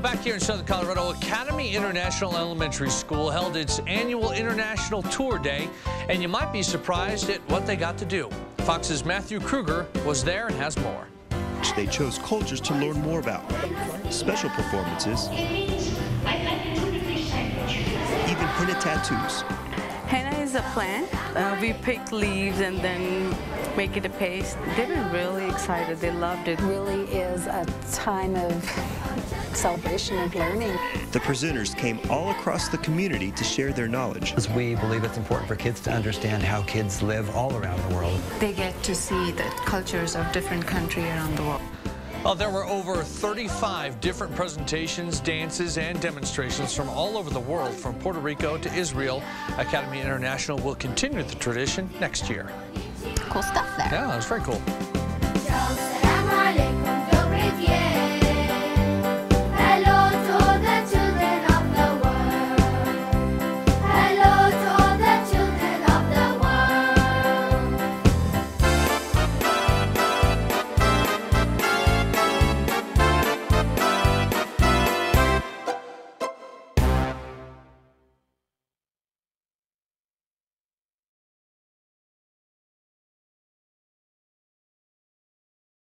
Well, back here in Southern Colorado, Academy International Elementary School held its annual International Tour Day, and you might be surprised at what they got to do. Fox's Matthew Kruger was there and has more. They chose cultures to learn more about, special performances, even henna tattoos. Henna is a plant. We pick leaves and then make it a paste. They were really excited. They loved it. It really is a time of celebration of learning. The presenters came all across the community to share their knowledge. We believe it's important for kids to understand how kids live all around the world. They get to see the cultures of different countries around the world. Well, there were over 35 different presentations, dances, and demonstrations from all over the world, from Puerto Rico to Israel. Academy International will continue the tradition next year. Cool stuff there. Yeah, it was very cool.